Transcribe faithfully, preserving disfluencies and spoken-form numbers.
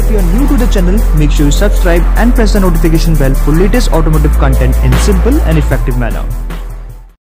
If you are new to the channel, make sure you subscribe and press the notification bell for latest automotive content in simple and effective manner.